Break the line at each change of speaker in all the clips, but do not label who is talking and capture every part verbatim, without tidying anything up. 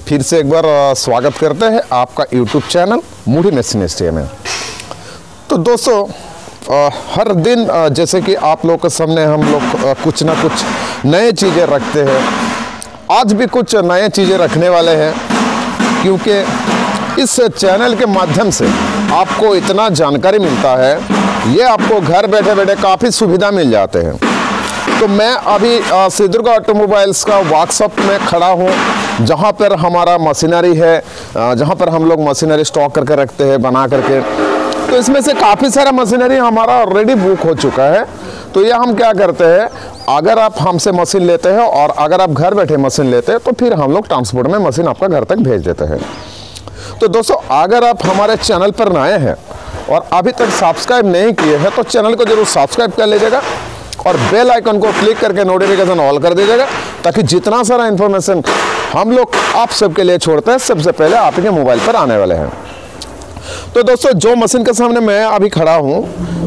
फिर से एक बार स्वागत करते हैं आपका यूट्यूब चैनल मूढ़ी मशीनिस्ट में। तो दोस्तों हर दिन जैसे कि आप लोग के सामने हम लोग कुछ ना कुछ नए चीज़ें रखते हैं। आज भी कुछ नए चीज़ें रखने वाले हैं, क्योंकि इस चैनल के माध्यम से आपको इतना जानकारी मिलता है, ये आपको घर बैठे बैठे काफ़ी सुविधा मिल जाते हैं। तो मैं अभी सिद्धदुर्ग ऑटोमोबाइल्स का वर्कशॉप में खड़ा हूँ, जहाँ पर हमारा मशीनरी है, जहाँ पर हम लोग मशीनरी स्टॉक करके रखते हैं बना करके। तो इसमें से काफ़ी सारा मशीनरी हमारा ऑलरेडी बुक हो चुका है। तो ये हम क्या करते हैं, अगर आप हमसे मशीन लेते हैं और अगर आप घर बैठे मशीन लेते हैं तो फिर हम लोग ट्रांसपोर्ट में मशीन आपका घर तक भेज देते हैं। तो दोस्तों अगर आप हमारे चैनल पर नए हैं और अभी तक सब्सक्राइब नहीं किए हैं तो चैनल को जरूर सब्सक्राइब कर लीजिएगा और बेल आइकन को क्लिक करके नोटिफिकेशन ऑल कर दीजिएगा, ताकि जितना सारा इन्फॉर्मेशन हम लोग आप सबके लिए छोड़ते हैं सबसे पहले आपके मोबाइल पर आने वाले हैं। तो दोस्तों जो मशीन के सामने मैं अभी खड़ा हूँ,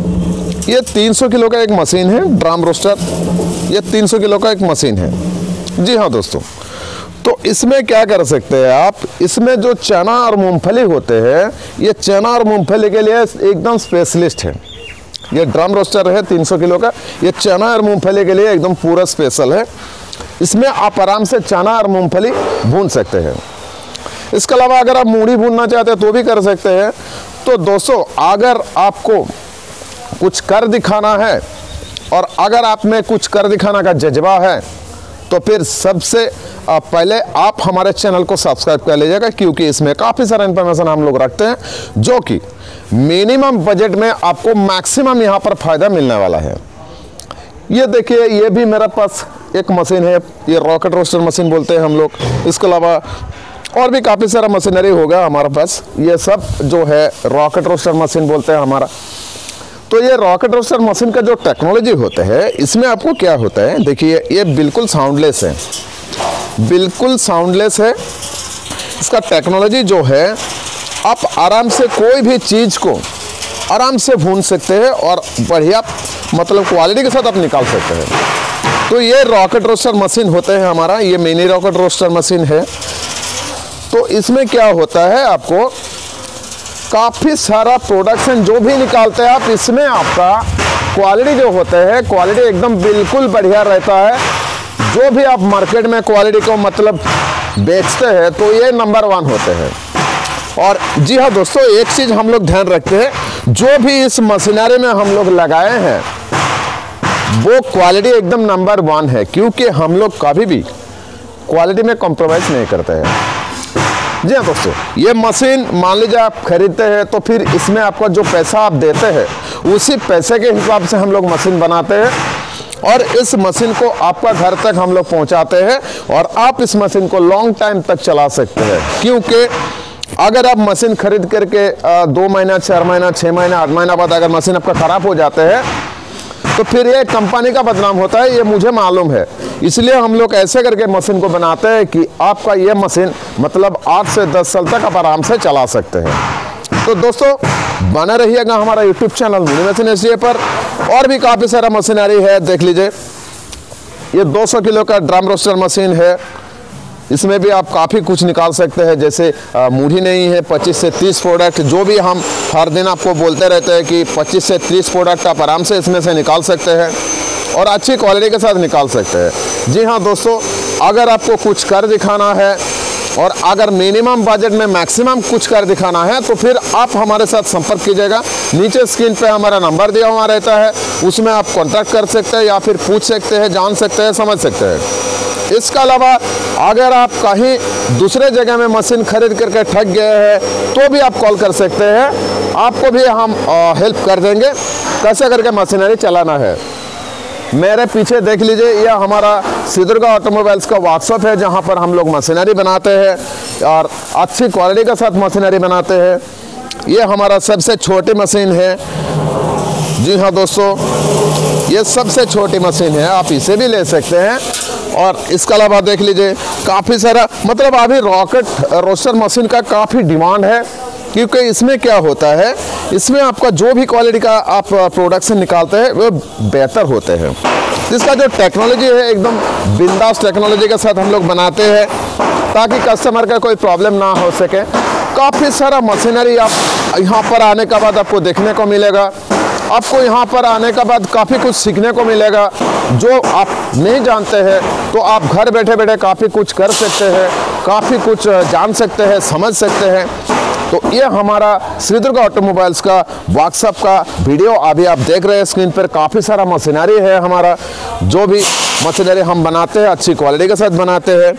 ये तीन सौ किलो का एक मशीन है, ड्रम रोस्टर। ये तीन सौ किलो का एक मशीन है। जी हाँ दोस्तों, तो इसमें क्या कर सकते हैं आप, इसमें जो चना और मूंगफली होते हैं, ये चना और मूंगफली के लिए एकदम स्पेशलिस्ट है। ये ड्रम रोस्टर है तीन सौ किलो का, ये चना और मूंगफली के लिए एकदम पूरा स्पेशल है। इसमें आप आराम से चना और मूंगफली भून सकते हैं। इसके अलावा अगर आप मूढ़ी भूनना चाहते हैं तो भी कर सकते हैं। तो दोस्तों अगर आपको कुछ कर दिखाना है और अगर आप में कुछ कर दिखाने का जज्बा है तो फिर सबसे पहले आप हमारे चैनल को सब्सक्राइब कर लीजिएगा, क्योंकि इसमें काफ़ी सारा इन्फॉर्मेशन हम लोग रखते हैं जो कि मिनिमम बजट में आपको मैक्सिमम यहाँ पर फ़ायदा मिलने वाला है। ये देखिए, ये भी मेरे पास एक मशीन है, ये रॉकेट रोस्टर मशीन बोलते हैं हम लोग। इसके अलावा और भी काफ़ी सारा मशीनरी होगा हमारे पास। ये सब जो है रॉकेट रोस्टर मशीन बोलते हैं हमारा। तो ये रॉकेट रोस्टर मशीन का जो टेक्नोलॉजी होता है, इसमें आपको क्या होता है, देखिए ये बिल्कुल साउंडलेस है, बिल्कुल साउंडलेस है। इसका टेक्नोलॉजी जो है, आप आराम से कोई भी चीज़ को आराम से भून सकते हैं और बढ़िया मतलब क्वालिटी के साथ आप निकाल सकते हैं। तो ये रॉकेट रोस्टर मशीन होते हैं हमारा, ये मिनी रॉकेट रोस्टर मशीन है। तो इसमें क्या होता है, आपको काफ़ी सारा प्रोडक्शन जो भी निकालते हैं आप, इसमें आपका क्वालिटी जो होता है, क्वालिटी एकदम बिल्कुल बढ़िया रहता है। जो भी आप मार्केट में क्वालिटी को मतलब बेचते हैं तो ये नंबर वन होते हैं। और जी हाँ दोस्तों, एक चीज़ हम लोग ध्यान रखते हैं, जो भी इस मशीनरी में हम लोग लगाए हैं वो क्वालिटी एकदम नंबर वन है, क्योंकि हम लोग कभी भी क्वालिटी में कॉम्प्रोमाइज़ नहीं करते हैं। जी हाँ दोस्तों, ये मशीन मान लीजिए आप खरीदते हैं तो फिर इसमें आपका जो पैसा आप देते हैं उसी पैसे के हिसाब से हम लोग मशीन बनाते हैं और इस मशीन को आपका घर तक हम लोग पहुंचाते हैं और आप इस मशीन को लॉन्ग टाइम तक चला सकते हैं। क्योंकि अगर आप मशीन खरीद करके दो महीना चार महीना छः महीना आठ महीना बाद अगर मशीन आपका ख़राब हो जाते हैं तो फिर ये कंपनी का बदनाम होता है, ये मुझे मालूम है। इसलिए हम लोग ऐसे करके मशीन को बनाते हैं कि आपका ये मशीन मतलब आठ से दस साल तक आप आराम से चला सकते हैं। तो दोस्तों बना रहिएगा हमारा यूट्यूब चैनल मूढ़ी मशीनिस्ट पर, और भी काफ़ी सारा मशीनरी है। देख लीजिए, ये दो सौ किलो का ड्रम रोस्टर मशीन है। इसमें भी आप काफ़ी कुछ निकाल सकते हैं, जैसे मूढ़ी नहीं है, पच्चीस से तीस प्रोडक्ट, जो भी हम हर दिन आपको बोलते रहते हैं कि पच्चीस से तीस प्रोडक्ट आप आराम से इसमें से निकाल सकते हैं और अच्छी क्वालिटी के साथ निकाल सकते हैं। जी हाँ दोस्तों, अगर आपको कुछ कर दिखाना है और अगर मिनिमम बजट में मैक्सिमम कुछ कर दिखाना है तो फिर आप हमारे साथ संपर्क कीजिएगा। नीचे स्क्रीन पे हमारा नंबर दिया हुआ रहता है, उसमें आप कॉन्टैक्ट कर सकते हैं या फिर पूछ सकते हैं, जान सकते हैं, समझ सकते हैं। इसके अलावा अगर आप कहीं दूसरे जगह में मशीन खरीद करके ठग गए हैं तो भी आप कॉल कर सकते हैं, आपको भी हम हेल्प कर देंगे कैसे करके मशीनरी चलाना है। मेरे पीछे देख लीजिए, यह हमारा सिद्धदुर्ग ऑटोमोबाइल्स का वर्कशॉप है, जहां पर हम लोग मशीनरी बनाते हैं और अच्छी क्वालिटी के साथ मशीनरी बनाते हैं। ये हमारा सबसे छोटी मशीन है। जी हाँ दोस्तों, ये सबसे छोटी मशीन है, आप इसे भी ले सकते हैं। और इसके अलावा देख लीजिए, काफ़ी सारा मतलब अभी रॉकेट रोस्टर मशीन का काफ़ी डिमांड है, क्योंकि इसमें क्या होता है, इसमें आपका जो भी क्वालिटी का आप प्रोडक्शन निकालते हैं वो बेहतर होते हैं। इसका जो टेक्नोलॉजी है एकदम बिंदास टेक्नोलॉजी के साथ हम लोग बनाते हैं। ताकि कस्टमर का कोई प्रॉब्लम ना हो सके। काफ़ी सारा मशीनरी आप यहाँ पर आने के बाद आपको देखने को मिलेगा। आपको यहाँ पर आने के बाद काफ़ी कुछ सीखने को मिलेगा जो आप नहीं जानते हैं। तो आप घर बैठे बैठे काफ़ी कुछ कर सकते हैं, काफ़ी कुछ जान सकते हैं, समझ सकते हैं। तो ये हमारा श्री दुर्गा ऑटोमोबाइल्स का व्हाट्सएप का वीडियो अभी आप देख रहे हैं स्क्रीन पर। काफ़ी सारा मशीनरी है हमारा, जो भी मशीनरी हम बनाते हैं अच्छी क्वालिटी के साथ बनाते हैं।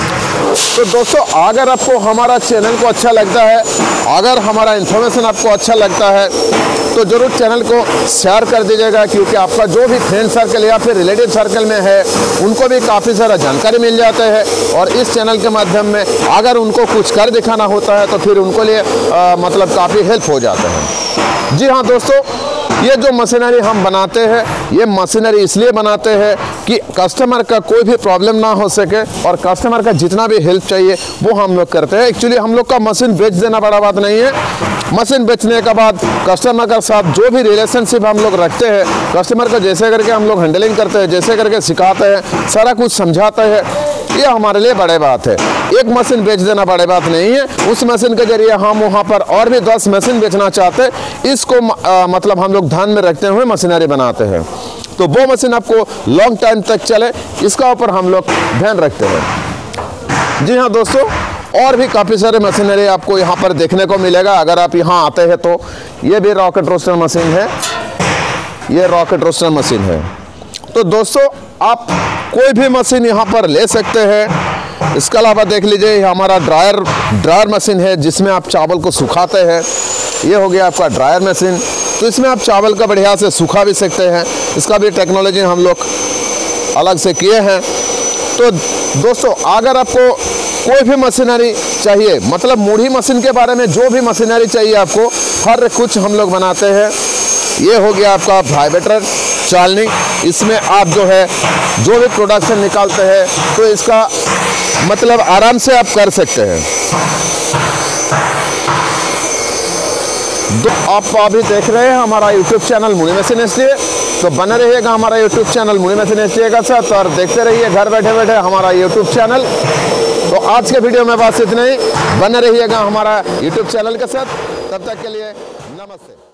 तो दोस्तों, अगर आपको हमारा चैनल को अच्छा लगता है, अगर हमारा इन्फॉर्मेशन आपको अच्छा लगता है, तो ज़रूर चैनल को शेयर कर दीजिएगा, क्योंकि आपका जो भी फ्रेंड सर्कल या फिर रिलेटिव सर्कल में है उनको भी काफ़ी सारा जानकारी मिल जाता है। और इस चैनल के माध्यम में अगर उनको कुछ कर दिखाना होता है तो फिर उनको लिए आ, मतलब काफ़ी हेल्प हो जाता है। जी हाँ दोस्तों, ये जो मशीनरी हम बनाते हैं, ये मशीनरी इसलिए बनाते हैं कि कस्टमर का कोई भी प्रॉब्लम ना हो सके और कस्टमर का जितना भी हेल्प चाहिए वो हम लोग करते हैं। एक्चुअली हम लोग का मशीन बेच देना बड़ा बात नहीं है। मशीन बेचने के बाद कस्टमर के साथ जो भी रिलेशनशिप हम लोग रखते हैं, कस्टमर को जैसे करके हम लोग हैंडलिंग करते हैं, जैसे करके सिखाते हैं, सारा कुछ समझाते हैं, ये हमारे लिए बड़े बात है। एक मशीन बेच देना बड़े बात नहीं है। उस मशीन के जरिए हम वहाँ पर और भी दस मशीन बेचना चाहते हैं, इसको आ, मतलब हम लोग ध्यान में रखते हुए मशीनरी बनाते हैं। तो वो मशीन आपको लॉन्ग टाइम तक चले, इसका ऊपर हम लोग ध्यान रखते हैं। जी हाँ दोस्तों, और भी काफ़ी सारे मशीनरी आपको यहाँ पर देखने को मिलेगा अगर आप यहाँ आते हैं तो। ये भी रॉकेट रोस्टर मशीन है, ये रॉकेट रोस्टर मशीन है। तो दोस्तों, आप कोई भी मशीन यहाँ पर ले सकते हैं। इसके अलावा देख लीजिए हमारा ड्रायर ड्रायर मशीन है, जिसमें आप चावल को सुखाते हैं। ये हो गया आपका ड्रायर मशीन। तो इसमें आप चावल का बढ़िया से सुखा भी सकते हैं। इसका भी टेक्नोलॉजी हम लोग अलग से किए हैं। तो दोस्तों, अगर आपको कोई भी मशीनरी चाहिए, मतलब मूढ़ी मशीन के बारे में जो भी मशीनरी चाहिए आपको, हर कुछ हम लोग बनाते हैं। ये हो गया आपका वाइब्रेटर चालनी। इसमें आप जो है जो भी प्रोडक्शन निकालते हैं तो इसका मतलब आराम से आप कर सकते हैं। तो आप अभी देख रहे हैं हमारा YouTube channel Muni machine STA. तो बने रहिएगा हमारा YouTube channel Muni machine STA का साथ और देखते रहिए घर बैठे बैठे हमारा यूट्यूब चैनल। तो आज के वीडियो में बस इतना ही। बने रहिएगा हमारा यूट्यूब चैनल के साथ। तब तक के लिए नमस्ते।